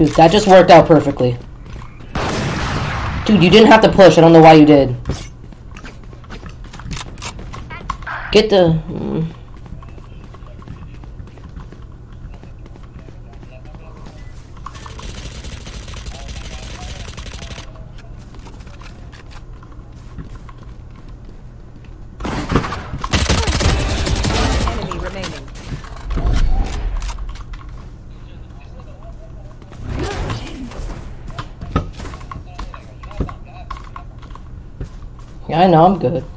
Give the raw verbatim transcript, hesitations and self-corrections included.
Dude, that just worked out perfectly. Dude, you didn't have to push. I don't know why you did. Get the... Mm. Enemy remaining. Yeah, I know, I'm good.